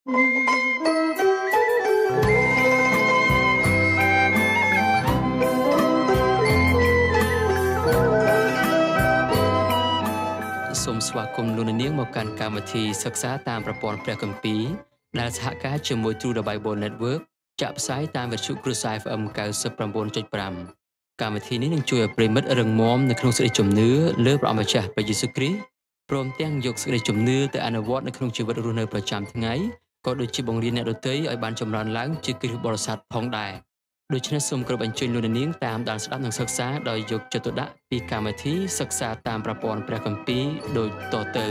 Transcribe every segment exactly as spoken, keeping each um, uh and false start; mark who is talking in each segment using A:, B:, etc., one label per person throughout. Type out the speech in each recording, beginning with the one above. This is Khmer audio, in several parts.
A: សូមស្វាគមន៍លោកអ្នកនាងមកកាន់កម្មវិធីសិក្សាតាមប្រព័ន្ធព្រះគម្ពីរដែលសហការជាមួយ True the Bible Network ចាក់ផ្សាយតាមវិទ្យុ Cruise អេហ្វ អេម ninety-nine point five កម្មវិធីនេះនឹងជួយឲ្យប្រិមិត្តរឹងមាំនៅក្នុងសេចក្តីជំនឿលើព្រះអម្ចាស់ព្រះយេស៊ូវគ្រីស្ទព្រមទាំងយកសេចក្តីជំនឿទៅអនុវត្តនៅក្នុងជីវិតរស់នៅប្រចាំថ្ងៃក៏ដូចជាបង្រៀនអ្នកដទៃឲ្យបានចម្រើនឡើងជាគ្រិស្តបរិស័ទផងដែរដូច្នេះសូមគោរពអញ្ជើញលោកអ្នកនាងតាមដានស្ដាប់និងសិក្សាដោយយកចិត្តទុកដាក់ពីកម្មវិធីសិក្សាតាមប្រព័ន្ធព្រះគម្ពីរដូចតទៅ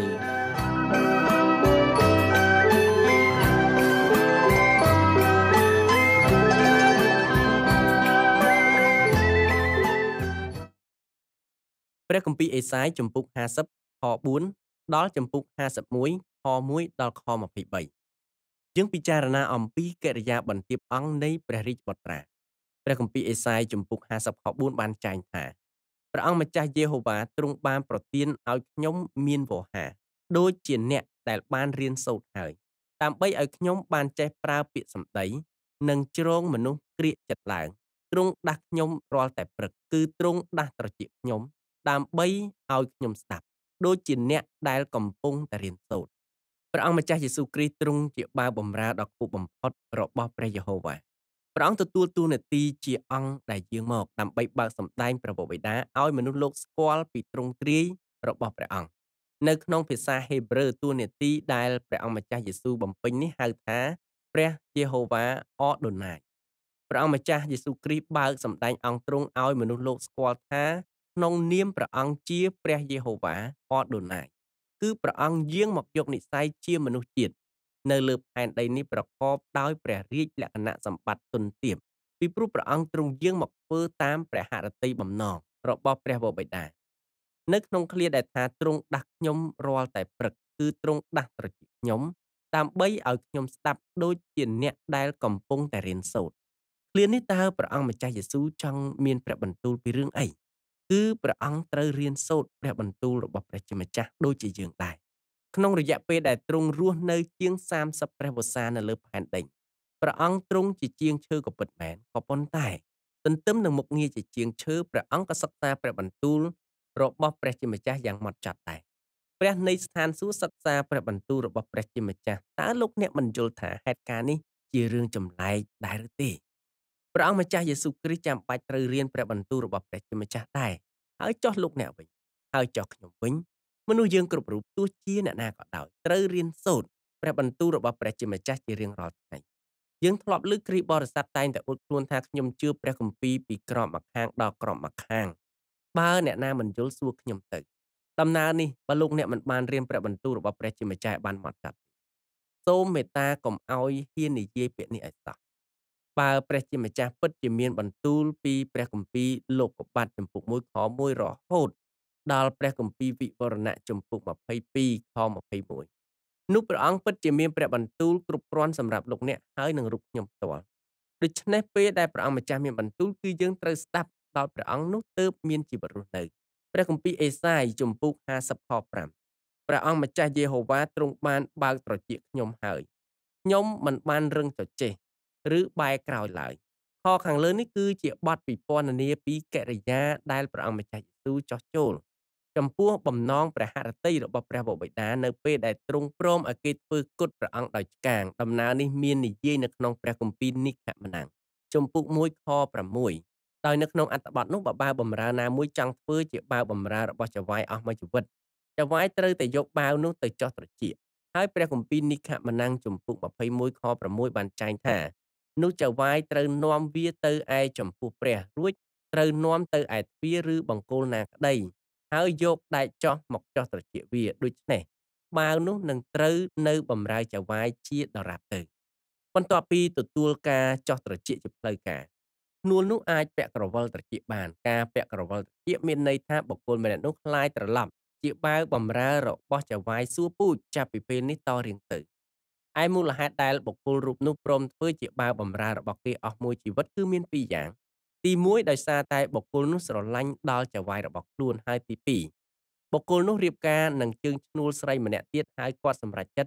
B: ព្រះគម្ពីរអេសាយជំពូកfiftyខfourដល់ជំពូកfifty-oneខoneដល់ខtwenty-threeយើងពិចារណាអំពីកិរិយាបន្ទាបអង្គនៃព្រះរាជបុត្រាព្រះគម្ពីរអេសាយជំពូកfiftyខfourបានចែងថាព្រះអង្គម្ចាស់យេហូវ៉ាទ្រង់បានប្រទានឲ្យខ្ញុំមានវោហារដូចជាអ្នកដែលបានរៀនសូត្រហើយដើម្បីឲ្យខ្ញុំបានចេះប្រើពាក្យសម្ដីនិងជ្រងមនុស្សក្រៀកចិត្តឡើងទ្រង់ដាស់ខ្ញុំរាល់តែព្រឹកគឺទ្រង់ដាស់ត្រចៀកខ្ញុំដើម្បីឲ្យខ្ញុំស្ដាប់ដូចជាអ្នកដែលកំពុងតែរៀនសូត្រព្រះអង្គម្ចាស់យេស៊ូវគ្រីស្ទទ្រង់ជាបាវបម្រើដ៏ខ្ពស់បំផុតរបស់ព្រះយេហូវ៉ាព្រះអង្គទទួលតួនាទីជាអង្គដែលយាងមកដើម្បីបើកសម្ដែងព្រះបិតាឲ្យមនុស្សលោកស្គាល់ពីទ្រង់ទ្រាយរបស់ព្រះអង្គនៅក្នុងភាសាហេប្រឺតួនាទីដែលព្រះអង្គម្ចាស់យេស៊ូវបំពេញនេះហៅថាព្រះយេហូវ៉ាអដូណាយព្រះអង្គម្ចាស់យេស៊ូវគ្រីស្ទបើកសម្ដែងអង្គទ្រង់ឲ្យមនុស្សលោកស្គាល់ថាក្នុងនាមព្រះអង្គជាព្រះយេហូវ៉ាអដូណាយគឺព្រះអង្គយាងមកយកនិស្ស័យជាមនុស្សជាតិនៅលើផែនដីនេះប្រកបដោយព្រះរាជលក្ខណៈសម្បត្តិទុនទាបពីព្រោះព្រះអង្គទ្រង់យាងមកធ្វើតាមព្រះហឫទ័យបំណងរបស់ព្រះបិតានៅក្នុងឃ្លាដែលថាទ្រង់ដាស់ខ្ញុំរាល់តែព្រឹកគឺទ្រង់ដាស់ត្រចៀកខ្ញុំដើម្បីឲ្យខ្ញុំស្ដាប់ដូចជាអ្នកដែលកំពុងតែរៀនសូត្រឃ្លានេះតើព្រះអង្គម្ចាស់យេស៊ូវចង់មានព្រះបន្ទូលពីរឿងអីគឺព្រះអង្គត្រូវរៀនសូត្រព្រះបន្ទូលរបស់ព្រះជាម្ចាស់ដូចជាយើងដែរក្នុងរយៈពេលដែលទ្រង់រស់នៅជាងthirtyព្រះវស្សានៅលើផែនដីព្រះអង្គទ្រង់ជាជាងឈើក៏ពិតមែនក៏ប៉ុន្តែទន្ទឹមនឹងមុខងារជាជាងឈើព្រះអង្គក៏សិក្សាព្រះបន្ទូលរបស់ព្រះជាម្ចាស់យ៉ាងហ្មត់ចត់ដែរព្រះនៃស្ថានសួគ៌សិក្សាព្រះបន្ទូលរបស់ព្រះជាម្ចាស់តើលោកអ្នកមិនយល់ថាហេតុការណ៍នេះជារឿងចម្លែកដែរឬទេព្រះអង្គម្ចាស់យេស៊ូវគ្រីស្ទចាំបាច់ត្រូវរៀនព្រះបន្ទូលរបស់ព្រះជាម្ចាស់ដែរហើយចុះលោកអ្នកវិញហើយចុះខ្ញុំវិញមនុស្សយើងគ្រប់រូបទោះជាអ្នកណាក៏ដោយត្រូវរៀនសូត្រព្រះបន្ទូលរបស់ព្រះជាម្ចាស់ជារៀងរាល់ថ្ងៃយើងធ្លាប់ឮគ្រីស្ទបរិស័ទតែងតែអួតខ្លួនថាខ្ញុំជឿព្រះគម្ពីរពីក្របម្ខាងដល់ក្របម្ខាងបើអ្នកណាមិនយល់សួរខ្ញុំទៅដំណើរនេះបើលោកអ្នកមិនបានរៀនព្រះបន្ទូលរបស់ព្រះជាម្ចាស់ឲ្យបានហ្មត់ចត់សូមមេត្តាកុំឲ្យហ៊ាននិយាយពាក្យនេះឲ្យសោះបើព្រះជាម្ចាស់ពិតជាមានបន្ទូលពីព្រះគម្ពីរលោកុបាទចំពុកoneខoneរហូតដល់ព្រះគម្ពីរវិវរណៈចំពុកtwenty-twoខtwenty-oneនោះព្រះអង្គពិតជាមានព្រះបន្ទូលគ្រប់គ្រាន់សម្រាប់លោកអ្នកហើយនឹងរូបខ្ញុំផ្ទាល់ដូច្នេះពេលដែលព្រះអង្គម្ចាស់មានបន្ទូលគឺយើងត្រូវស្ដាប់ដល់ព្រះអង្គនោះទើបមានជីវិតរស់នៅព្រះគម្ពីរអេសាយជំពូកfiftyខfiveព្រះអង្គម្ចាស់យេហូវ៉ាទ្រង់បានបើកត្រចៀកខ្ញុំហើយខ្ញុំមិនបានរឹងត្រចេះឬបែរក្រោយឡើយខខាងលើនេះគឺជាបទពិពណ៌នាពីកិរិយាដែលព្រះអង្គម្ចាស់យេស៊ូវចោះចូលចំពោះបំណងព្រះហឫទ័យរបស់ព្រះបិតានៅពេលដែលទ្រង់ព្រមឲ្យគេធ្វើគុតព្រះអង្គដោយឆ្កាងដំណើរនេះមាននិយាយនៅក្នុងព្រះគម្ពីរនិខមណាំងជំពូកoneខsixដោយនៅក្នុងអត្ថបទនោះបើបាវបម្រើណាមួយចង់ធ្វើជាបាវបម្រើរបស់ចៅហ្វាយអស់មួយជីវិតចៅហ្វាយត្រូវតែយកបាវនោះទៅចោះត្រចៀកហើយព្រះគម្ពីរនិខមណាំងជំពូកtwenty-oneខsixបានចែងថានោះចៅហ្វាយត្រូវនាំវាទៅឯចំពោះព្រះរួចត្រូវនាំទៅឯទ្វារឬបង្គោលណាក្ដីហើយយកដែកចោះមកចោះត្រចៀកវាដូច្នេះបាវនោះនឹងត្រូវនៅបម្រើចៅហ្វាយជាដរាបទៅបន្ទាប់ពីទទួលការចោះត្រចៀកជាផ្លូវការនួលនោះអាចពាក់ក្រវិលត្រចៀកបានការពាក់ក្រវិលត្រចៀកមានន័យថាបុគ្គលម្នាក់នោះខ្លាយត្រឡប់ជាបាវបម្រើរបស់ចៅហ្វាយសួរពូជចាប់ពីពេលនេះតរៀងទៅឯមូលហេតុដែលបុគ្គលរូបនោះព្រមធ្វើជាបាវបម្រើរបស់គេអស់មួយជីវិតគឺមានពីរយ៉ាងទីមួយដោយសារតែបុគ្គលនោះស្រឡាញ់ដល់ចៅហ្វាយរបស់ខ្លួនហើយទីពីរបុគ្គលនោះរៀបការនឹងជើងឈ្នួលស្រីម្នាក់ទៀតហើយគាត់សម្រេចចិត្ត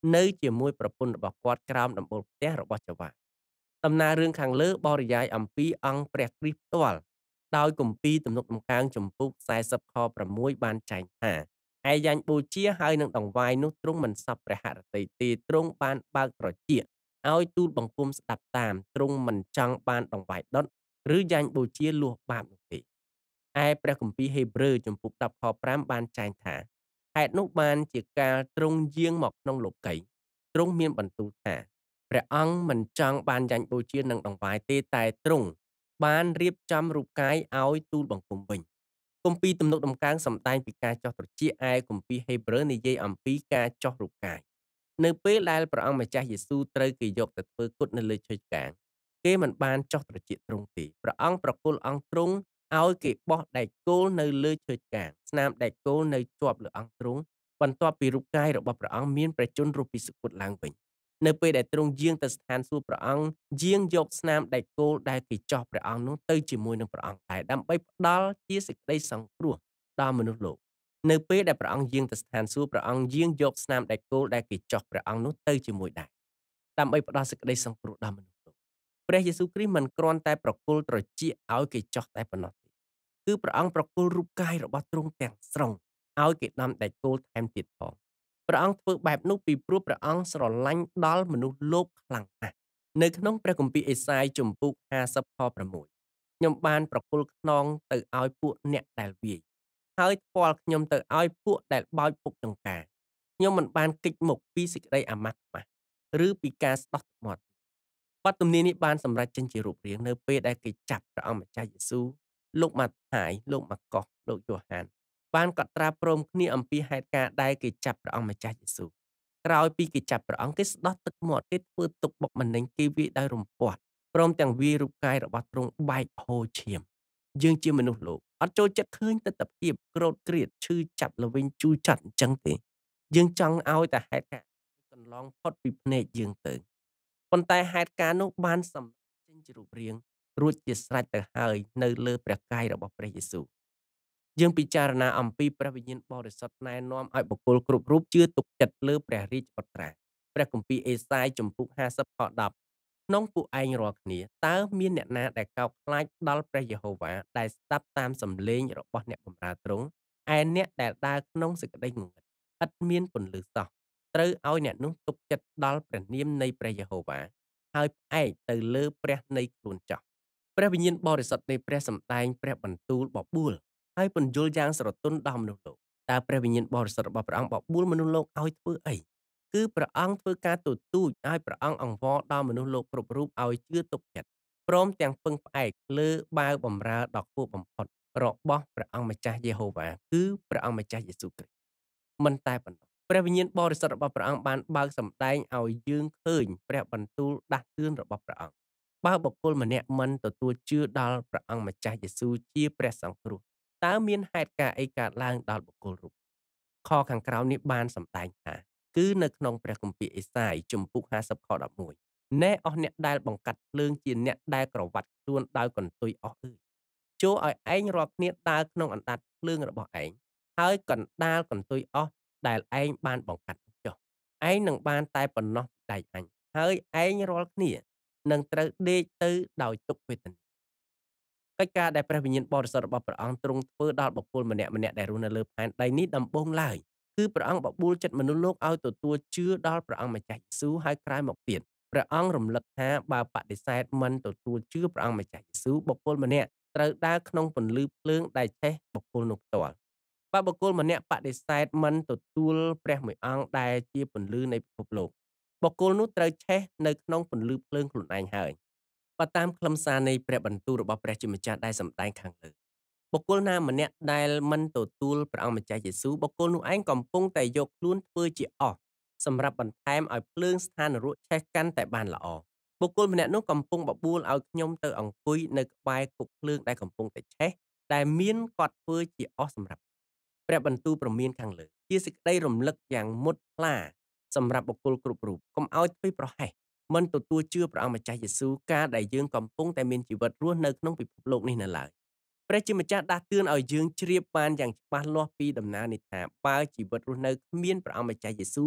B: នៅជាមួយប្រពន្ធរបស់គាត់ក្រោមដំបូលផ្ទះរបស់ចៅហ្វាយដំណើររឿងខាងលើបរិយាយអំពីអង្គព្រះគ្រីស្ទផ្ទាល់ដោយគម្ពីរទំនុកដំកើងចំពុកสี่สิบខsáuបានចែងថាឯយ៉ាញ់បូជាហើយនឹងដង្វាយនោះទ្រង់មិនសពព្រះហឫទ័យទេទ្រង់បានបើកត្រចៀកឲ្យទូលបង្គំស្ដាប់តាមទ្រង់មិនចង់បានដង្វាយដុតឬយ៉ាញ់បូជាលួសបាបនោះទេឯព្រះគម្ពីរហេព្រើរចំពុកដប់ខប្រាំបានចែងថាហេតុនោះបានជាកាលទ្រង់យាងមកក្នុងលោកីយ៍ទ្រង់មានបន្ទូលថាព្រះអង្គមិនចង់បានយ៉ាញ់បូជានឹងដង្វាយទេតែទ្រង់បានរៀបចំរូបកាយឲ្យទូលបង្គំវិញគម្ពីរទំនុកដំកើងសម្ដែងពីការចោះត្រចៀកឯគម្ពីរហេព្រើរនិយាយអំពីការចោះរូបកាយនៅពេលដែលព្រះអង្គម្ចាស់យេស៊ូវត្រូវគេយកទៅធ្វើគុតនៅលើឈើឆ្កាងគេមិនបានចោះត្រចៀកទ្រង់ទេព្រះអង្គប្រគល់អង្គទ្រង់ឲ្យគេបោះដែកគោលនៅលើឈើឆ្កាងស្នាមដែកគោលនៅជាប់លើអង្គទ្រង់បន្ទាប់ពីរូបកាយរបស់ព្រះអង្គមានព្រះជន្មរស់ពីសគត់ឡើងវិញនៅពេលដែលទ្រង់យាងទៅស្ថានសួគ៌ព្រះអង្គយាងយកស្នាមដែកគោលដែលគេចោះព្រះអង្គនោះទៅជាមួយនឹងព្រះអង្គដែរដើម្បីផ្ដល់ជាសេចក្តីសង្គ្រោះដល់មនុស្សលោកនៅពេលដែលព្រះអង្គយាងទៅស្ថានសួគ៌ព្រះអង្គយាងយកស្នាមដែកគោលដែលគេចោះព្រះអង្គនោះទៅជាមួយដែរដើម្បីផ្ដល់សេចក្តីសង្គ្រោះដល់មនុស្សលោកព្រះយេស៊ូវគ្រីស្ទមិនគ្រាន់តែប្រគល់ត្រចៀកឲ្យគេចោះតែប៉ុណ្ណោះទេគឺព្រះអង្គប្រគល់រូបកាយរបស់ទ្រង់ទាំងស្រុងឲ្យគេដំដែកគោលថែមទៀតផងព្រះអង្គធ្វើបែបនោះពីព្រោះព្រះអង្គស្រឡាញ់ដល់មនុស្សលោកខ្លាំងណាស់នៅក្នុងព្រះគម្ពីរអេសាយជំពូកห้าสิบខsáuខ្ញុំបានប្រគល់ខ្នងទៅឲ្យពួកអ្នកដែលវាយហើយថ្ពាល់ខ្ញុំទៅឲ្យពួកដែលបោចពុកចង្ការខ្ញុំមិនបានគេចមុខពីសេចក្តីអាម៉ាស់ខ្មាស់ឬពីការស្ដោះទឹកមាត់បទទំនាយនេះបានសម្រេចចេញជារូបរាងនៅពេលដែលគេចាប់ព្រះអង្គម្ចាស់យេស៊ូវលោកម៉ាថាយលោកម៉ាកុសលោកយ៉ូហានបានកត់ត្រាព្រមគ្នាអំពីហេតុការណ៍ដែលគេចាប់ព្រះអង្គម្ចាស់យេស៊ូវក្រោយពីគេចាប់ព្រះអង្គគេស្ដោះទឹកមាត់គេធ្វើទុកបុកម្នេញគេវាយដោយរំពាត់ព្រមទាំងវាយរូបកាយរបស់ទ្រង់បែកហូរឈាមយើងជាមនុស្សលោកអត់ចូលចិត្តឃើញទិដ្ឋភាពក្រោតក្រៀតឈឺចាប់ល្វិញជូរចត់អញ្ចឹងទេយើងចង់ឲ្យតែហេតុការណ៍កន្លងផុតពីភ្នែកយើងទៅប៉ុន្តែហេតុការណ៍នោះបានសម្រេចចេញជារូបរាងរួចជាស្រេចទៅហើយនៅលើព្រះកាយរបស់ព្រះយេស៊ូវយើងពិចារណាអំពីព្រះវិញ្ញាណបរិសុទ្ធណែនាំឲ្យបុគ្គលគ្រប់រូបជឿទុកចិត្តលើព្រះរាជបុត្រាព្រះគម្ពីរអេសាយជំពូកห้าสิบខ10ក្នុងពួកឯងរាល់គ្នាតើមានអ្នកណាដែលកោតខ្លាចដល់ព្រះយេហូវ៉ាដែលស្ដាប់តាមសំឡេងរបស់អ្នកបម្រើទ្រង់ឯអ្នកដែលដើរក្នុងសេចក្តីងងឹតឥតមានពន្លឺសោះត្រូវឲ្យអ្នកនោះទុកចិត្តដល់ព្រះនាមនៃព្រះយេហូវ៉ាហើយផ្អែកទៅលើព្រះនៃខ្លួនចោះព្រះវិញ្ញាណបរិសុទ្ធនៃព្រះសម្ដែងព្រះបន្ទូលបបួលហើយពន្យល់យ៉ាងស្រទន់ដល់មនុស្សលោកតើព្រះវិញ្ញាណបរិសុទ្ធរបស់ព្រះអង្គបបួលមនុស្សលោកឲ្យធ្វើអីគឺព្រះអង្គធ្វើការទទូចឲ្យព្រះអង្គអង្វរដល់មនុស្សលោកគ្រប់រូបឲ្យជឿទុកចិត្តព្រមទាំងពឹងផ្អែកលើបាវបម្រើដ៏ខ្ពស់បំផុតរបស់ព្រះអង្គម្ចាស់យេហូវ៉ាគឺព្រះអង្គម្ចាស់យេស៊ូវគ្រីស្ទមិនតែប៉ុណ្ណោះព្រះវិញ្ញាណបរិសុទ្ធរបស់ព្រះអង្គបានបើកសម្ដែងឲ្យយើងឃើញព្រះបន្ទូលដាស់តឿនរបស់ព្រះអង្គបើបុគ្គលម្នាក់មិនទទួលជឿដល់ព្រះអង្គម្ចាស់យេស៊ូវជាព្រះសង្គ្រោះតើមានហេតុការណ៍អីកើតឡើងដល់បុគ្គលរូបខខាងក្រោមនេះបានសម្ដែងថាគឺនៅក្នុងព្រះគម្ពីរអេសាយជំពូកห้าสิบខelevenណែអស់អ្នកដែលបង្កាត់ភ្លើងជាអ្នកដែលក្រវ៉ាត់ខ្លួនដោយកន្ទុយអស់អើយចូលឲ្យឯងរាល់គ្នាដើរក្នុងអណ្ដាតភ្លើងរបស់ឯងហើយកណ្ដាលកន្ទុយអស់ដែលឯងបានបង្កាត់ចុះឯងនឹងបានតែប៉ុណ្ណោះពីដៃអញហើយឯងរាល់គ្នានឹងត្រូវដេកទៅដោយទុក្ខវេទនាកិច្ចការដែលព្រះវិញ្ញាណបរិសុទ្ធរបស់ព្រះអង្គទ្រង់ធ្វើដល់បុគ្គលម្នាក់ម្នាក់ដែលរស់នៅលើផែនដីនេះដំបូងឡើយគឺព្រះអង្គបបួលចិត្តមនុស្សលោកឲ្យទទួលជឿដល់ព្រះអង្គម្ចាស់យេស៊ូវហើយក្រោយមកទៀតព្រះអង្គរំលឹកថាបើបដិសេធមិនទទួលជឿព្រះអង្គម្ចាស់យេស៊ូវបុគ្គលម្នាក់ត្រូវដើរក្នុងពន្លឺភ្លើងដែលឆេះបុគ្គលនោះផ្ទាល់បើបុគ្គលម្នាក់បដិសេធមិនទទួលព្រះមួយអង្គដែលជាពន្លឺនៃពិភពលោកបុគ្គលនោះត្រូវឆេះនៅក្នុងពន្លឺភ្លើងខ្លួនឯងហើយបើតាមខ្លឹមសារនៃព្រះបន្ទូលរបស់ព្រះជាម្ចាស់ដែលសម្ដែងខាងលើបុគ្គលណាម្នាក់ដែលមិនទទួលព្រះអង្គម្ចាស់យេស៊ូវបុគ្គលនោះឯងកំពុងតែយកខ្លួនធ្វើជាអស់សម្រាប់បន្ថែមឲ្យភ្លើងស្ថាននរកឆេះកាន់តែបានល្អបុគ្គលម្នាក់នោះកំពុងបបួលឲ្យខ្ញុំទៅអង្គុយនៅក្បែរគុកភ្លើងដែលកំពុងតែឆេះដែលមានគាត់ធ្វើជាអស់សម្រាប់ព្រះបន្ទូលព្រមានខាងលើជាសេចក្តីរំលឹកយ៉ាងមុតថ្លាសម្រាប់បុគ្គលគ្រប់រូបកុំឲ្យធ្វេសប្រហែសមិនទទួលជឿព្រះអង្គម្ចាស់យេស៊ូវការដែលយើងកំពុងតែមានជីវិតរស់នៅក្នុងពិភពលោកនេះនៅឡើយព្រះជាម្ចាស់ដាស់តឿនឲ្យយើងជ្រាបបានយ៉ាងច្បាស់លាស់ពីដំណើរនេះថាបើជីវិតរស់នៅគ្មានព្រះអង្គម្ចាស់យេស៊ូវ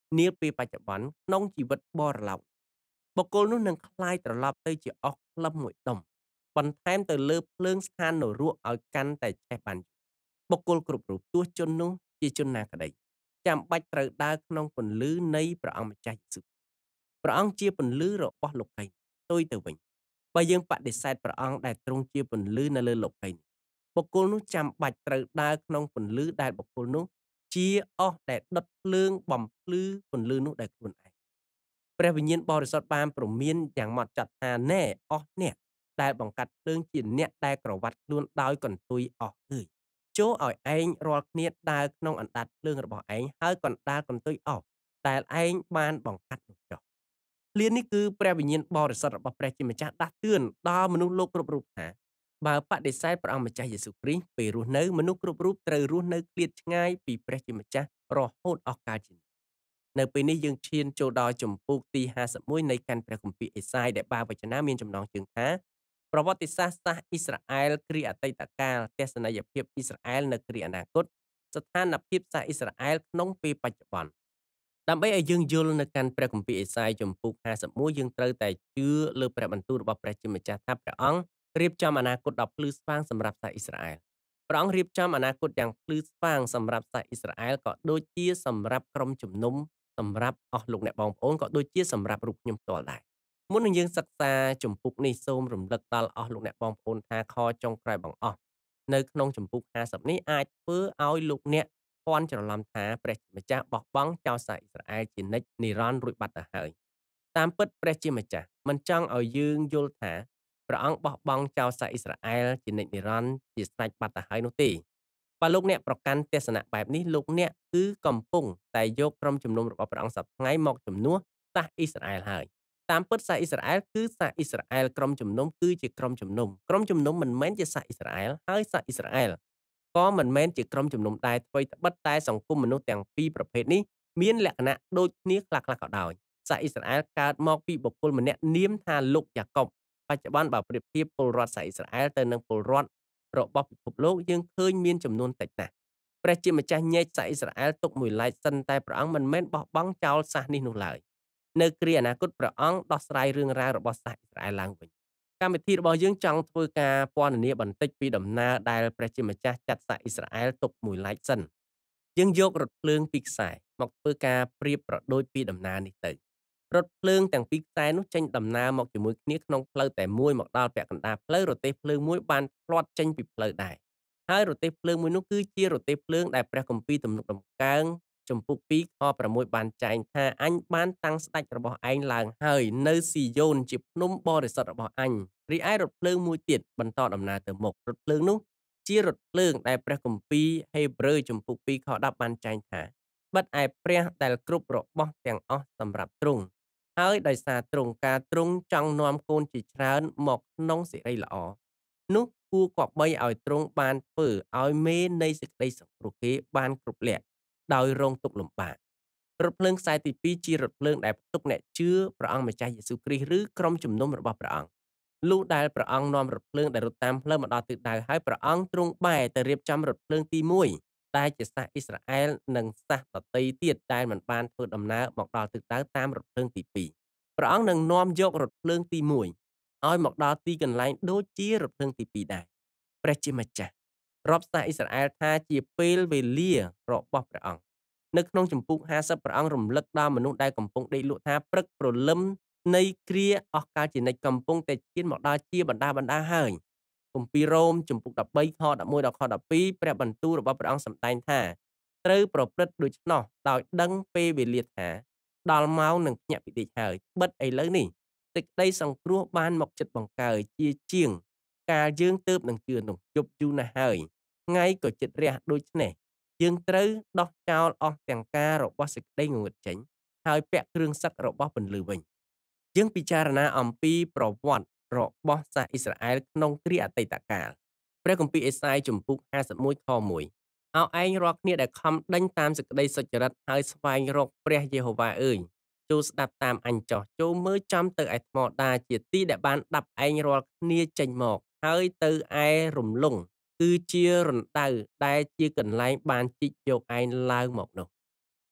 B: នាពេលបច្ចុប្បន្នក្នុងជីវិតបរិឡោកបុគ្គលនោះនឹងคล้ายត្រឡប់ទៅជាអស់ក្លឹមមួយដុំបន្ថែមទៅលើភ្លើងស្ថាននរកឲ្យកាន់តែឆេះបានយូរបុគ្គលគ្រប់រូបទោះជននោះជាជនណាក្តីចាំបាច់ត្រូវដើរក្នុងពន្លឺនៃព្រះអង្គម្ចាស់យេស៊ូវព្រះអង្គជាពន្លឺរបស់លោកីយ៍ផ្ទុយទៅវិញបើយើងបដិសេធព្រះអង្គដែលទ្រង់ជាពន្លឺនៅលើលោកីយ៍នេះបុគ្គលនោះចាំបាច់ត្រូវដើរក្នុងពន្លឺដែលបុគ្គលនោះជាអស់ដែលដុតភ្លើងបំភ្លឺពន្លឺនោះដោយខ្លួនឯងព្រះវិញ្ញាណបរិសុទ្ធបានព្រមានយ៉ាងហ្មត់ចត់ថាណែអស់អ្នកដែលបង្កាត់ភ្លើងជាអ្នកដែលក្រវ៉ាត់ខ្លួនដោយកន្ទុយអស់អើយចូលឲ្យឯងរាល់គ្នាដើរក្នុងអណ្ដាតភ្លើងរបស់ឯងហើយកណ្ដាលកន្ទុយអស់ដែលឯងបានបង្កាត់នោះចុះឃ្លានេះគឺព្រះវិញ្ញាណបរិសុទ្ធរបស់ព្រះជាម្ចាស់ដាស់តឿនដល់មនុស្សលោកគ្រប់រូបថាបើបដិសេធព្រះអង្គម្ចាស់យេស៊ូវគ្រីស្ទពេលរស់នៅមនុស្សគ្រប់រូបត្រូវរស់នៅឃ្លាតឆ្ងាយពីព្រះជាម្ចាស់រហូតអស់កាលជានិច្ចនៅពេលនេះយើងឈានចូលដល់ជំពូកទីห้าสิบเอ็ดនៃកាន់ព្រះគម្ពីរអេសាយដែលបាវចនាមានចំណងជើងថាប្រវត្តិសាស្ត្រសាសអ៊ីស្រាអែលគ្រាអតីតកាលទស្សនីយភាពអ៊ីស្រាអែលនៅគ្រាអនាគតស្ថានភាពសាសអ៊ីស្រាអែលក្នុងពេលបច្ចុប្បន្នដើម្បីឲ្យយើងយល់នៅកាន់ព្រះគម្ពីរអេសាយជំពូកห้าสิบเอ็ดយើងត្រូវតែជឿលើព្រះបន្ទូលរបស់ព្រះជាម្ចាស់ថាព្រះអង្គរៀបចំអនាគតដ៏ភ្លឺស្វាងសម្រាប់សាសអ៊ីស្រាអែលព្រះអង្គរៀបចំអនាគតយ៉ាងភ្លឺស្វាងសម្រាប់សាសអ៊ីស្រាអែលក៏ដូចជាសម្រាប់ក្រុមជំនុំសម្រាប់អស់លោកអ្នកបងប្អូនក៏ដូចជាសម្រាប់រូបខ្ញុំផ្ទាល់ដែរមុននឹងយើងសិក្សាជំពូកនេះសូមរំលឹកដល់អស់លោកអ្នកបងប្អូនថាខចុងក្រោយបង្អស់នៅក្នុងជំពូកห้าสิบនេះអាចធ្វើឲ្យលោកអ្នកភ័ន្តច្រឡំថាព្រះជាម្ចាស់បោះបង់ចោលសាសអ៊ីស្រាអែលជានិច្ចនិរន្តរ៍រួចបាត់ទៅហើយតាមពិតព្រះជាម្ចាស់មិនចង់ឲ្យយើងយល់ថាព្រះអង្គបោះបង់ចោលសាសអ៊ីស្រាអែលជានិច្ចនិរន្តរ៍ជាស្រេចបាត់ទៅហើយនោះទេបើលោកអ្នកប្រកាន់ទស្សនៈបែបនេះលោកអ្នកគឺកំពុងតែយកក្រុមជំនុំរបស់ព្រះអង្គសប្តាហ៍ថ្ងៃមកជំនួសសាសអ៊ីស្រាអែលហើយតាមពិតសាសអ៊ីស្រាអែលគឺសាសអ៊ីស្រាអែលក្រុមជំនុំគឺជាក្រុមជំនុំក្រុមជំនុំមិនមែនជាសាសអ៊ីស្រាអែលហើយសាសអ៊ីស្រាអែលក៏មិនមែនជាក្រុមជំនុំដែរអ្វីត្បិតតែសង្គមមនុស្សទាំងពីរប្រភេទនេះមានលក្ខណៈដូចគ្នាខ្លះៗក៏ដោយសាសអ៊ីស្រាអែលកើតមកពីបុគ្គលម្នាក់នាមថាលោកយ៉ាកុបបច្ចុប្បន្នបើប្រៀបធៀបពលរដ្ឋសាសអ៊ីស្រាអែលទៅនឹងពលរដ្ឋរបស់ពិភពលោកយើងឃើញមានចំនួនតិចណាស់ព្រះជាម្ចាស់ញែកសាសអ៊ីស្រាអែលទុកមួយឡែកសិនតែព្រះអង្គមិនមែនបោះបង់ចោលសាសនេះនោះឡើយនៅគ្រាអនាគតព្រះអង្គដោះស្រាយរឿងរ៉ាវរបស់សាសអ៊ីស្រាអែលឡើងវិញកម្មវិធីរបស់យើងចង់ធ្វើការពណ៌នាបន្តិចពីដំណើរដែលព្រះជាម្ចាស់ចាត់សាសអ៊ីស្រាអែលទុកមួយឡែកសិនយើងយករថភ្លើងពីខ្សែមកធ្វើការប្រៀបប្រដូចពីដំណើរនេះទៅរថភ្លើងទាំងពីរខ្សែនោះចេញដំណើរមកជាមួយគ្នាក្នុងផ្លូវតែមួយមកដល់ពាក់កណ្ដាលផ្លូវរទេះភ្លើងមួយបានផ្លាត់ចេញពីផ្លូវដែរហើយរទេះភ្លើងមួយនោះគឺជារទេះភ្លើងដែលព្រះគម្ពីរទំនុកដំកើងជំពូកពីរខប្រាំមួយបានចែងថាអញបានតាំងស្ដេចរបស់ឯងឡើងហើយនៅស៊ីយ៉ូនជាភ្នំបរិសុទ្ធរបស់អញរីឯរថភ្លើងមួយទៀតបន្តដំណើរទៅមុខរថភ្លើងនោះជារថភ្លើងដែលព្រះគម្ពីរហេព្រើរជំពូកពីរខដប់បានចែងថាបិទឯព្រះដែលគ្រប់របស់ទាំងអស់សម្រាប់ទ្រង់ហើយដោយសារទ្រង់ការទ្រង់ចង់នាំកូនជាច្រើនមកក្នុងសេរីល្អនោះគួរគប្បីឲ្យទ្រង់បានធ្វើឲ្យមេនៃសេចក្តីសង្គ្រោះគេបានគ្រប់លក្ខដោយរងទុក្ខលំបាករថភ្លើងខ្សែទីពីរជារថភ្លើងដែលផ្ទុកអ្នកជឿព្រះអង្គម្ចាស់យេស៊ូវគ្រីស្ទឬក្រុមជំនុំរបស់ព្រះអង្គលុះដែលព្រះអង្គនាំរថភ្លើងដែលរត់តាមផ្លូវមកដល់ទិសដៅហើយព្រះអង្គទ្រង់បែរទៅរៀបចំរថភ្លើងទីមួយដែលជាសាសអ៊ីស្រាអែលនិងសាសដទៃទៀតដែលមិនបានធ្វើដំណើរមកដល់ទិសដៅតាមរថភ្លើងទីពីរព្រះអង្គនឹងនាំយករថភ្លើងទីមួយឲ្យមកដល់ទីកន្លែងដូចជារថភ្លើងទីពីរដែរព្រះជាម្ចាស់រាប់សាសអ៊ីស្រាអែលថាជាពេលវេលារបស់ព្រះអង្គនៅក្នុងជំពូកห้าสิบព្រះអង្គរំលឹកដល់មនុស្សដែលកំពុងដេកលក់ថាព្រឹកព្រលឹមនៃគ្រាអស់កលជានិច្ចកំពុងតែឈានមកដល់ជាបណ្ដាបណ្ដាហើយគម្ពីររ៉ូមជំពូក13ខ11ដល់ខ12ព្រះបន្ទូលរបស់ព្រះអង្គសម្ដែងថាត្រូវប្រព្រឹត្តដូច្នោះដោយដឹងពេលវេលាថាដល់ម៉ោងនឹងភ្ញាក់ពីដេកហើយបិទឥឡូវនេះសេចក្តីសង្គ្រោះបានមកចិត្តបង្កើជាជាងកាលយើងទើបនឹងជឿនោះយប់យូរណាស់ហើយថ្ងៃក៏ជិតរះដូច្នេះយើងត្រូវដោះចោលអស់ទាំងការរបស់សេចក្តីងងឹតចេញហើយពាក់គ្រឿងសឹករបស់ពន្លឺវិញយើងពិចារណាអំពីប្រវត្តិរបស់សាសអ៊ីស្រាអែលក្នុងគ្រាអតីតកាលព្រះគម្ពីរអេសាយជំពូកห้าสิบเอ็ดខមួយអោឯងរាល់គ្នាដែលខំដេញតាមសេចក្តីសុចរិតហើយស្វែងរកព្រះយេហូវ៉ាអើយចូលស្ដាប់តាមអញចោះចូលមើលចំទៅឯថ្មដាជាទីដែលបានដាប់ឯងរាល់គ្នាចេញមកហើយទៅឯរំលងគឺជារណ្ដៅដែលជាកន្លែងបានជីកយកឯងឡើងមកនោះ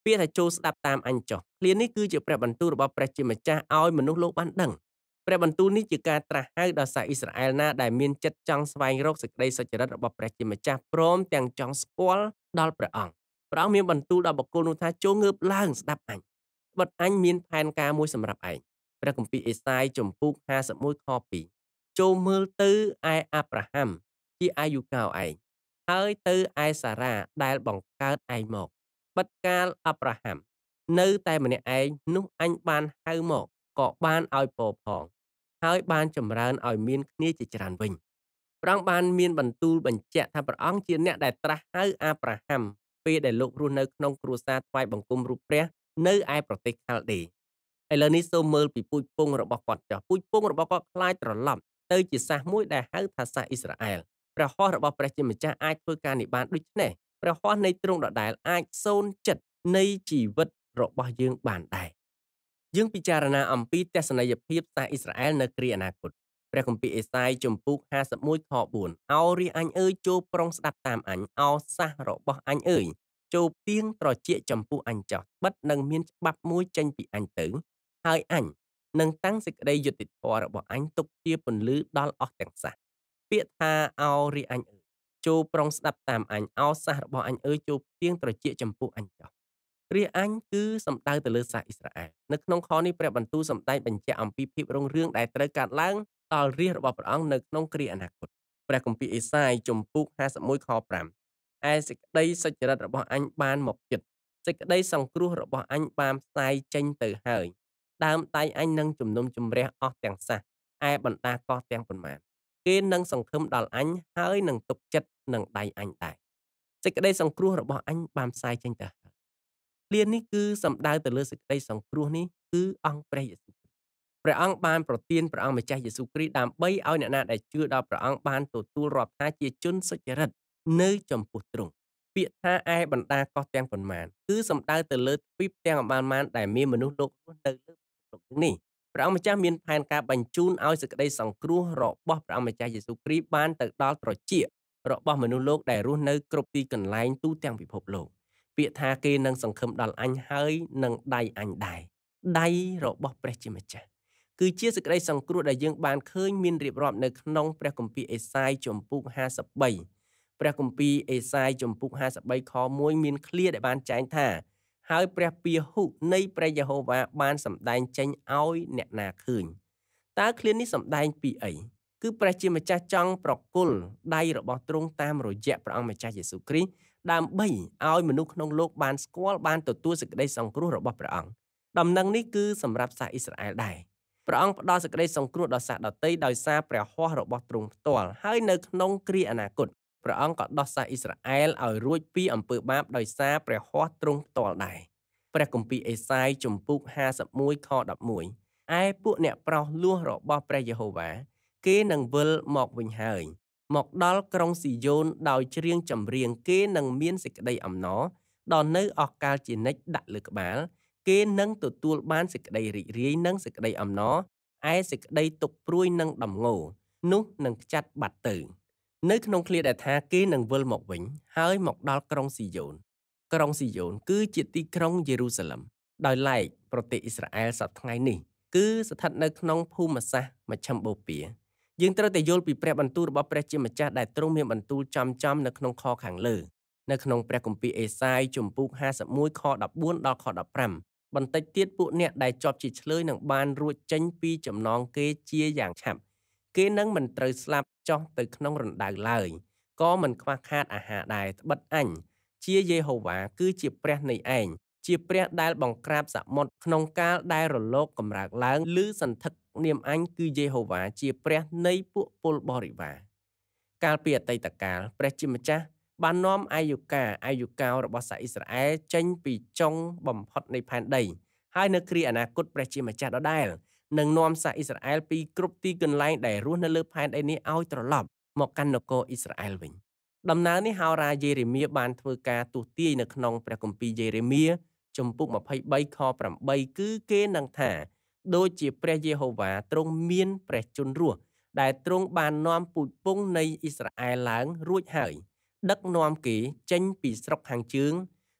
B: ពាក្យថាចូលស្ដាប់តាមអញចុះឃ្លានេះគឺជាព្រះបន្ទូលរបស់ព្រះជាម្ចាស់ឲ្យមនុស្សលោកបានដឹងព្រះបន្ទូលនេះជាការត្រាស់ហៅដល់សាសអ៊ីស្រាអែលណាដែលមានចិត្តចង់ស្វែងរកសេចក្តីសុចរិតរបស់ព្រះជាម្ចាស់ព្រមទាំងចង់ស្គាល់ដល់ព្រះអង្គព្រះអង្គមានបន្ទូលដល់បុគ្គលនោះថាចូលងើបឡើងស្ដាប់អញបិទអញមានផែនការមួយសម្រាប់ឯងព្រះគម្ពីរអេសាយជំពូកហាសិបមួយខពីរចូលមើលទៅឯអាប់រ៉ាហាំជាអាយុកោឯងហើយទៅឯសារ៉ាដែលបង្កើតឯងមកបិទកាលអាប់រ៉ាហាំនៅតែម្នាក់ឯងនោះអញបានហៅមកក៏បានឲ្យពរផងហើយបានចម្រើនឲ្យមានគ្នាជាច្រើនវិញព្រះអង្គបានមានបន្ទូលបញ្ជាក់ថាព្រះអង្គជាអ្នកដែលត្រាស់ហៅអាប់រ៉ាហាំពេលដែលលោករស់នៅក្នុងគ្រួសារថ្វាយបង្គំរូបព្រះនៅឯប្រទេសខាល់ដេឥឡូវនេះសូមមើលពីពូជពងរបស់គាត់ចុះពូជពងរបស់គាត់ខ្លាចត្រឡប់ទៅជាសាសមួយដែលហៅថាសាសអ៊ីស្រាអែលព្រះហស្ថរបស់ព្រះជាម្ចាស់អាចធ្វើការនេះបានដូច្នេះព្រះហស្ថនៃទ្រង់ដដែលអាចសូនចិត្តនៃជីវិតរបស់យើងបានដែរយើងពិចារណាអំពីទស្សនីយភាពសាសអ៊ីស្រាអែលនៅគ្រាអនាគតព្រះគម្ពីរអេសាយជំពូកហាសិបមួយខបួនអោរាអញអើយចូលប្រុងស្ដាប់តាមអញអោសាសរបស់អញអើយចូលទៀងត្រចៀកចំពោះអញចោះបិទនឹងមានច្បាប់មួយចេញពីអញទៅហើយអញនឹងតាំងសេចក្តីយុត្តិធម៌របស់អញទុកជាពន្លឺដល់អស់ទាំងសាសពាក្យថាអោរាអញអើយចូលប្រុងស្ដាប់តាមអញអោសាសរបស់អញអើយចូលទៀងត្រចៀកចំពោះអញចោះរាជអញគឺសំដៅទៅលើសាសអ៊ីស្រាអែលនៅក្នុងខនេះព្រះបន្ទូលសម្ដែងបញ្ជាក់អំពីភាពរុងរឿងដែលត្រូវកើតឡើងដល់រាជរបស់ព្រះអង្គនៅក្នុងគ្រាអនាគតព្រះគម្ពីរអេសាយជំពូកហាសិបមួយខប្រាំឯសេចក្តីសុចរិតរបស់អញបានមកជិតសេចក្តីសង្គ្រោះរបស់អញបានផ្សាយចេញទៅហើយដើមដៃអញនឹងជំនុំជម្រះអស់ទាំងសាសឯបណ្ដាកោះទាំងប៉ុន្មានគេនឹងសង្ឃឹមដល់អញហើយនឹងទុកចិត្តនឹងដៃអញដែរសេចក្តីសង្គ្រោះរបស់អញបានផ្សាយចេញទៅហើយឃ្លានេះគឺសំដៅទៅលើសេចក្តីសង្គ្រោះនេះគឺអង្គព្រះយេស៊ូវគ្រីស្ទព្រះអង្គបានប្រទានព្រះអង្គម្ចាស់យេស៊ូវគ្រីស្ទដើម្បីឲ្យអ្នកណាដែលជឿដល់ព្រះអង្គបានទទួលរាប់ថាជាជនសុចរិតនៅចំពោះទ្រង់ពាក្យថាឯបណ្ដាកោះទាំងប៉ុន្មានគឺសំដៅទៅលើទ្វីបទាំងអន្មានដែលមានមនុស្សលោករស់នៅលើលោកនេះព្រះអង្គម្ចាស់មានផែនការបញ្ជូនឲ្យសេចក្តីសង្គ្រោះរបស់ព្រះអង្គម្ចាស់យេស៊ូវគ្រីស្ទបានទៅដល់ត្រចៀករបស់មនុស្សលោកដែលរស់នៅគ្រប់ទីកន្លែងទូទាំងពិភពលោកពាក្យថាគេនឹងសង្ឃឹមដល់អញហើយនឹងដៃអញដែរដៃរបស់ព្រះជាម្ចាស់គឺជាសេចក្តីសង្គ្រោះដែលយើងបានឃើញមានរៀបរាប់នៅក្នុងព្រះគម្ពីរអេសាយជំពូកហាសិបបីព្រះគម្ពីរអេសាយជំពូកហាសិបបីខមួយមានឃ្លាដែលបានចែងថាហើយព្រះពាហុនៃព្រះយេហូវ៉ាបានសម្ដែងចេញឲ្យអ្នកណាឃើញតើឃ្លានេះសម្ដែងពីអីគឺព្រះជាម្ចាស់ចង់ប្រគល់ដៃរបស់ទ្រង់តាមរយៈព្រះអង្គម្ចាស់យេស៊ូវគ្រីស្ទដើម្បីឲ្យមនុស្សក្នុងលោកបានស្គាល់បានទទួលសេចក្តីសង្គ្រោះរបស់ព្រះអង្គដំណឹងនេះគឺសម្រាប់សាសអ៊ីស្រាអែលដែរព្រះអង្គផ្ដល់សេចក្តីសង្គ្រោះដល់សាសដទៃដោយសារព្រះហស្ថរបស់ទ្រង់ផ្ទាល់ហើយនៅក្នុងគ្រាអនាគតព្រះអង្គក៏ដោះសាសអ៊ីស្រាអែលឲ្យរួចពីអំពើបាបដោយសារព្រះហស្ថទ្រង់ផ្ទាល់ដែរព្រះគម្ពីរអេសាយជំពូកហាសិបមួយខដប់មួយឯពួកអ្នកប្រុសលួសរបស់ព្រះយេហូវ៉ាគេនឹងវិលមកវិញហើយមកដល់ក្រុងស៊ីយ៉ូនដោយច្រៀងចម្រៀងគេនឹងមានសេចក្តីអំណរដល់នៅអស់កាលជានិច្ចដាក់លើក្បាលគេនឹងទទួលបានសេចក្តីរីករាយនិងសេចក្តីអំណរឯសេចក្តីទុក្ខព្រួយនិងដំងោនោះនឹងខ្ចាត់បាត់ទៅនៅក្នុងឃ្លាដែលថាគេនឹងវិលមកវិញហើយមកដល់ក្រុងស៊ីយ៉ូនក្រុងស៊ីយ៉ូនគឺជាទីក្រុងយេរូសាឡិមដោយឡែកប្រទេសអ៊ីស្រាអែលសប្តាហ៍ថ្ងៃនេះគឺស្ថិតនៅក្នុងភូមិសាស្ត្រមជ្ឈិមបូព៌ាយើងត្រូវតែយល់ពីព្រះបន្ទូលរបស់ព្រះជាម្ចាស់ដែលទ្រង់មានបន្ទូលចំចំនៅក្នុងខខាងលើនៅក្នុងព្រះគម្ពីរអេសាយជំពូកហាសិបមួយខដប់បួនដល់ខដប់ប្រាំបន្តិចទៀតពួកអ្នកដែលជាប់ជាឆ្លើយនឹងបានរួចចេញពីចំណងគេជាយ៉ាងឆាប់គេនឹងមិនត្រូវស្លាប់ចុះទៅក្នុងរណ្ដៅឡើយក៏មិនខ្វះខាតអាហារដែរត្បិតអញជាយេហូវ៉ាគឺជាព្រះនៃឯងជាព្រះដែលបង្ក្រាបសមុទ្រក្នុងកាលដែលរលកកម្រើកឡើងឬសន្ធឹកនាមអញគឺយេហូវ៉ាជាព្រះនៃពួកពលបរិវារកាលពីអតីតកាលព្រះជាម្ចាស់បាននាំអាយុកាអាយុកោរបស់សាសអ៊ីស្រាអែលចេញពីចុងបំផុតនៃផែនដីហើយនៅគ្រាអនាគតព្រះជាម្ចាស់ដដែលនឹងនាំសាសអ៊ីស្រាអែលពីគ្រប់ទីកន្លែងដែលរស់នៅលើផែនដីនេះឲ្យត្រឡប់មកកាន់នគរអ៊ីស្រាអែលវិញដំណើរនេះហោរាយេរេមៀបានធ្វើការទស្សន៍ទាយនៅក្នុងព្រះគម្ពីរយេរេមៀជំពូកម្ភៃបីខប្រាំបីគឺគេនឹងថាដូចជាព្រះយេហូវ៉ាទ្រង់មានព្រះជន្មរស់ដែលទ្រង់បាននាំពូជពង្សនៃអ៊ីស្រាអែលឡើងរួចហើយដឹកនាំគេចេញពីស្រុកខាងជើង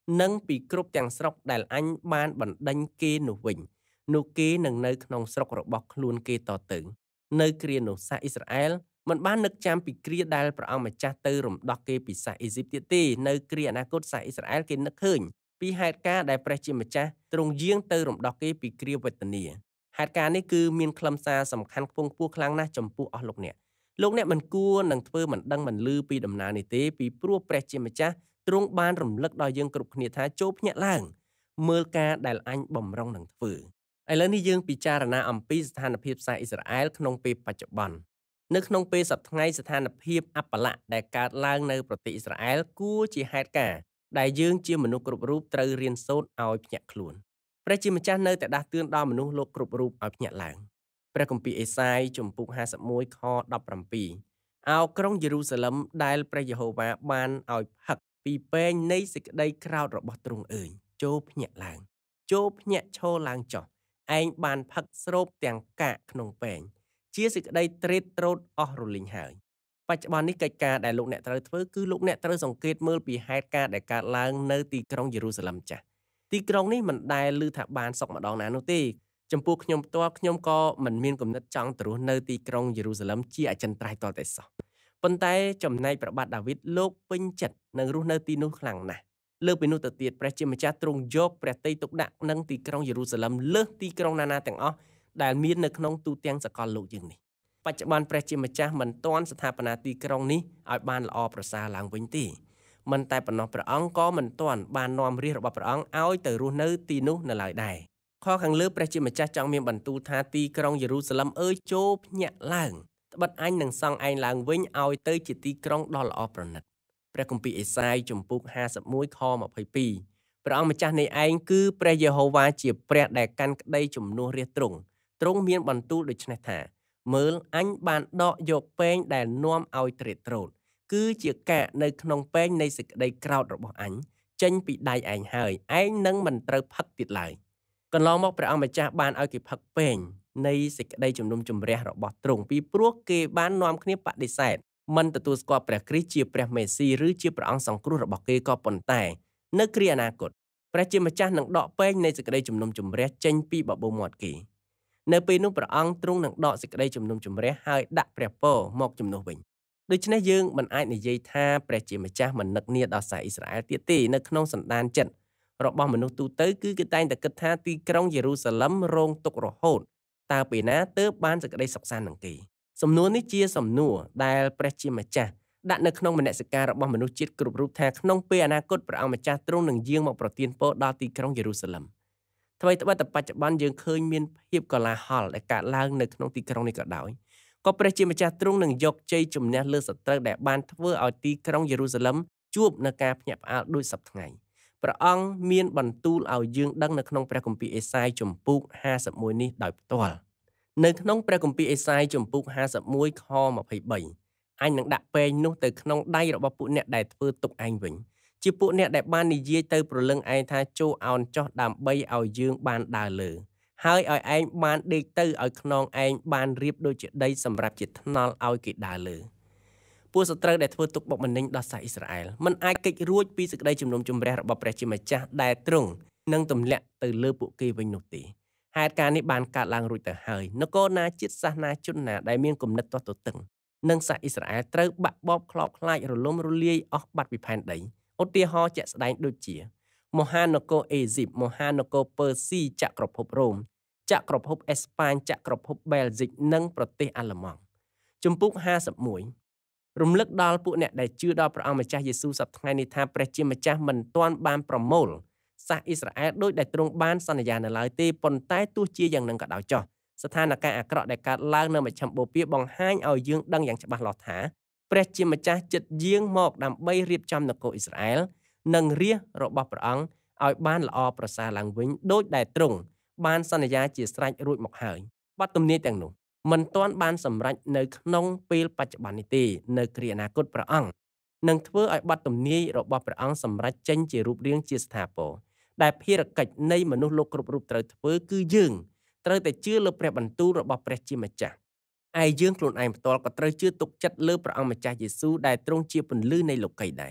B: និងពីគ្រប់ទាំងស្រុកដែលអញបានបណ្ដេញគេនោះវិញនោះគេនឹងនៅក្នុងស្រុករបស់ខ្លួនគេតទៅនៅគ្រានោះសាសអ៊ីស្រាអែលមិនបាននឹកចាំពីគ្រាដែលព្រះអង្គម្ចាស់ទៅរំដោះគេពីសាសអេស៊ីបទៀតទេនៅគ្រាអនាគតសាសអ៊ីស្រាអែលគេនឹកឃើញពីហេតុការណ៍ដែលព្រះជាម្ចាស់ទ្រង់យាងទៅរំដោះគេពីគ្រាវេទនាហេតុការណ៍នេះគឺមានខ្លឹមសារសំខាន់ខ្ពង់ខ្ពស់ខ្លាំងណាស់ចំពោះអស់លោកអ្នកលោកអ្នកមិនគួរនឹងធ្វើមិនដឹងមិនឮពីដំណើរនេះទេពីព្រោះព្រះជាម្ចាស់ទ្រង់បានរំលឹកដល់យើងគ្រប់គ្នាថាចូលភ្ញាក់ឡើងមើលការដែលអញបំរុងនឹងធ្វើឥឡូវនេះយើងពិចារណាអំពីស្ថានភាពសាសអ៊ីស្រាអែលក្នុងពេលបច្ចុប្បន្ននៅក្នុងពេលសប្តាហ៍ស្ថានភាពអបល័ក្ខដែលកើតឡើងនៅប្រទេសអ៊ីស្រាអែលគួរជាហេតុការណ៍ដែលយើងជាមនុស្សគ្រប់រូបត្រូវរៀនសូត្រឲ្យភ្ញាក់ខ្លួនព្រះជាម្ចាស់នៅតែដាស់តឿនដល់មនុស្សលោកគ្រប់រូបឲ្យភ្ញាក់ឡើងព្រះគម្ពីរអេសាយជំពូកហាសិបមួយខដប់ប្រាំពីរអោក្រុងយេរូសាឡឹមដែលព្រះយេហូវ៉ាបានឲ្យផឹកពីពែងនៃសេចក្តីក្រោធរបស់ទ្រង់អើយចូលភ្ញាក់ឡើងចូលភ្ញាក់ឈរឡើងចុះឯងបានផឹកស្រូបទាំងកាកក្នុងពែងជាសេចក្តីត្រេតត្រោតអស់រលីងហើយបច្ចុប្បន្ននេះកិច្ចការដែលលោកអ្នកត្រូវធ្វើគឺលោកអ្នកត្រូវសង្កេតមើលពីហេតុការណ៍ដែលកើតឡើងនៅទីក្រុងយេរូសាឡឹមចាស់ទីក្រុងនេះមិនដែលឮថាបានសុខម្ដងណានោះទេចំពោះខ្ញុំផ្ទាល់ខ្ញុំក៏មិនមានគំនិតចង់ទៅរស់នៅទីក្រុងយេរូសាឡឹមជាអចិន្ត្រៃយ៍តតែសោះប៉ុន្តែចំណែកព្រះបាទដាវីតលោកពេញចិត្តនឹងរស់នៅទីនោះខ្លាំងណាស់លើពីនោះទៅទៀតព្រះជាម្ចាស់ទ្រង់យកព្រះទ័យទុកដាក់នឹងទីក្រុងយេរូសាឡឹមលើសទីក្រុងណាណាទាំងអស់ដែលមាននៅក្នុងទូទាំងសកលលោកយើងនេះបច្ចុប្បន្នព្រះជាម្ចាស់មិនទាន់ស្ថាបនាទីក្រុងនេះឲ្យបានល្អប្រសើរឡើងវិញទេមិនតែប៉ុណ្ណោះព្រះអង្គក៏មិនទាន់បាននាំរាជរបស់ព្រះអង្គឲ្យទៅរស់នៅទីនោះនៅឡើយដែរខខាងលើព្រះជាម្ចាស់ចង់មានបន្ទូលថាទីក្រុងយេរូសាឡឹមអើយចូលភ្ញាក់ឡើងត្បិតអញនឹងសង់ឯងឡើងវិញឲ្យទៅជាទីក្រុងដ៏ល្អប្រណិតព្រះគម្ពីរអេសាយជំពូកហាសិបមួយខម្ភៃពីរព្រះអង្គម្ចាស់នៃឯងគឺព្រះយេហូវ៉ាជាព្រះដែលកាន់ក្តីជំនួសរាជទ្រង់ទ្រង់មានបន្ទូលដូចនេះថាមើលអញបានដកយកពែងដែលនាំឲ្យត្រេតត្រោតគឺជាកាកនៅក្នុងពែងនៃសេចក្តីក្រោធរបស់អញចេញពីដៃឯងហើយឯងនឹងមិនត្រូវផឹកទៀតឡើយកន្លងមកព្រះអង្គម្ចាស់បានឲ្យគេផឹកពែងនៃសេចក្តីជំនុំជម្រះរបស់ទ្រង់ពីព្រោះគេបាននាំគ្នាបដិសេធមិនទទួលស្គាល់ព្រះគ្រីស្ទជាព្រះមេស៊ីឬជាព្រះអង្គសង្គ្រោះរបស់គេក៏ប៉ុន្តែនៅគ្រាអនាគតព្រះជាម្ចាស់នឹងដកពែងនៃសេចក្តីជំនុំជម្រះចេញពីបបូរមាត់គេនៅពេលនោះព្រះអង្គទ្រង់នឹងដកសេចក្តីជំនុំជម្រះហើយដាក់ព្រះពរមកជំនួសវិញដូច្នេះយើងមិនអាចនិយាយថាព្រះជាម្ចាស់មិននឹកនាដល់សាសអ៊ីស្រាអែលទៀតទេនៅក្នុងសន្តានចិត្តរបស់មនុស្សទូទៅគឺគេតែងតែគិតថាទីក្រុងយេរូសាឡឹមរងទុក្ខរហូតតើពេលណាទើបបានសេចក្តីសុខសាន្តនឹងគេសំណួរនេះជាសំណួរដែលព្រះជាម្ចាស់ដាក់នៅក្នុងមនសិការរបស់មនុស្សជាតិគ្រប់រូបថាក្នុងពេលអនាគតព្រះអង្គម្ចាស់ទ្រង់នឹងយាងមកប្រទានពរដល់ទីក្រុងយេរូសាឡឹមថ្មីត្បិតតែបច្ចុប្បន្នយើងឃើញមានភាពកលាហលដែលកើតឡើងនៅក្នុងទីក្រុងនេះក៏ដោយក៏ព្រះជាម្ចាស់ទ្រង់នឹងយកជ័យជំនះលើសត្រូវដែលបានធ្វើឲ្យទីក្រុងយេរូសាឡឹមជួបនឹងការភ្ញាក់ផ្អើលដូចសប្តាហ៍ថ្ងៃព្រះអង្គមានបន្ទូលឲ្យយើងដឹងនៅក្នុងព្រះគម្ពីរអេសាយជំពូកហាសិបមួយនេះដោយផ្ទាល់នៅក្នុងព្រះគម្ពីរអេសាយជំពូកហាសិបមួយខម្ភៃបីអញនឹងដាក់ពែងនោះទៅក្នុងដៃរបស់ពួកអ្នកដែលធ្វើទុកឯងវិញជាពួកអ្នកដែលបាននិយាយទៅព្រលឹងឯងថាចូលអោនចុះដើម្បីឲ្យយើងបានដើរលើហើយឲ្យឯងបានដេកទៅឲ្យខ្នងឯងបានរៀបដូចជាដីសម្រាប់ជាថ្នល់ឲ្យគេដើរលើពួកសត្រូវដែលធ្វើទុកបុកម្នេញដល់សាសអ៊ីស្រាអែលមិនអាចគេចរួចពីសេចក្តីជំនុំជម្រះរបស់ព្រះជាម្ចាស់ដែលទ្រង់នឹងទម្លាក់ទៅលើពួកគេវិញនោះទេហេតុការណ៍នេះបានកើតឡើងរួចទៅហើយនគរណាជាតិសាសនាជនណាដែលមានគំនិតទាស់ទទឹងនិងសាសអ៊ីស្រាអែលត្រូវបាក់បបខ្លោបខ្លាចរលំរលាយអស់បាត់ពីផែនដីឧទាហរណ៍ជាក់ស្ដែងដូចជាមហានគរអេស៊ីបមហានគរពឺស៊ីចក្រភពរ៉ូមចក្រភពអេស្ប៉ាញចក្រភពបែលហ្សិកនិងប្រទេសអាល្លឺម៉ង់ជំពូកហាសិបមួយរំលឹកដល់ពួកអ្នកដែលជឿដល់ព្រះអង្គម្ចាស់យេស៊ូវសប្តាហ៍ថ្ងៃនេះថាព្រះជាម្ចាស់មិនទាន់បានប្រមូលសាសអ៊ីស្រាអែលដោយដែលទ្រង់បានសន្យានៅឡើយទេប៉ុន្តែទោះជាយ៉ាងនឹងក៏ដោយចុះស្ថានភាពអាក្រក់ដែលកើតឡើងនៅមជ្ឈិមបូព៌ាបង្ហាញឲ្យយើងដឹងយ៉ាងច្បាស់លាស់ថាព្រះជាម្ចាស់ចិត្តយាងមកដើម្បីរៀបចំនគរអ៊ីស្រាអែលនិងរាជរបស់ព្រះអង្គឲ្យបានល្អប្រសើរឡើងវិញដោយដែលទ្រង់បានសន្យាជាស្រេចរួចមកហើយបទទំនាយទាំងនោះមិនទាន់បានសម្រេចនៅក្នុងពេលបច្ចុប្បន្ននេះទេនៅគ្រាអនាគតព្រះអង្គនឹងធ្វើឲ្យបទទំនាយរបស់ព្រះអង្គសម្រេចចេញជារូបរាងជាស្ថាពរដែលភារកិច្ចនៃមនុស្សលោកគ្រប់រូបត្រូវធ្វើគឺយើងត្រូវតែជឿលើព្រះបន្ទូលរបស់ព្រះជាម្ចាស់ឯយើងខ្លួនឯងផ្ទាល់ក៏ត្រូវជឿទុកចិត្តលើព្រះអង្គម្ចាស់យេស៊ូវដែលទ្រង់ជាពន្លឺនៃលោកីដែរ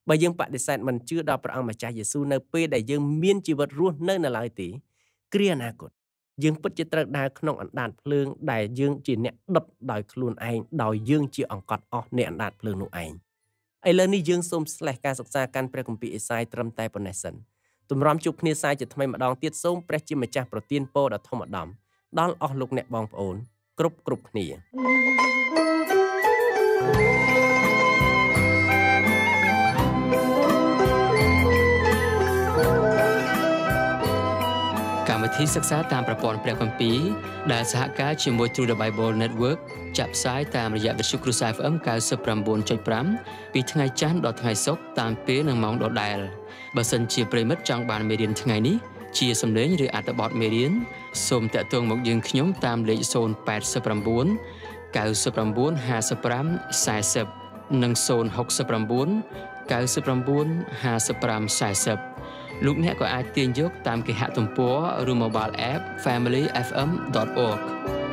B: បើយើងបដិសេធមិនជឿដល់ព្រះអង្គម្ចាស់យេស៊ូវនៅពេលដែលយើងមានជីវិតរស់នៅនៅឡើយទេគ្រាអនាគតយើងពិតជាត្រូវដើរក្នុងអណ្ដាតភ្លើងដែលយើងជាអ្នកដុតដោយខ្លួនឯងដោយយើងជាអង្កត់អស់នៃអណ្ដាតភ្លើងនោះឯងឥឡូវនេះយើងសូមស្លេះការសិក្សាកាន់ព្រះគម្ពីរអេសាយត្រឹមតែប៉ុណ្ណេះសិនទម្រាំជួបគ្នាសាយជាថ្មីម្ដងទៀតសូមព្រះជាម្ចាស់ប្រទានពរដ៏ធំឧត្តមដល់អស់លោកអ្នកបងប្អូនគ្រប់គ្រប់គ្នា
A: កម្មវិធីសិក្សាតាមប្រព័ន្ធព្រះគម្ពីរដែលសហការជាមួយ True the Bible Network ចាក់ផ្សាយតាមរយៈវិទ្យុ Cruise เอฟ เอ็ม ninety-nine point five ពីថ្ងៃច័ន្ទដល់ថ្ងៃសុក្រតាមពេលនិងម៉ោងដដែលបើសិនជាប្រិមិត្តចង់បានមេរៀនថ្ងៃនេះជាសំឡេងឬអត្ថបទមេរៀនសូមតាក់ទងមកយើងខ្ញុំតាមលេខzero eight nine nine five five four zeroនិងzero six nine nine five five four zeroលោកអ្នកក៏អាចទាញយកតាមគេហទំព័រឬ Mobile App family f m dot org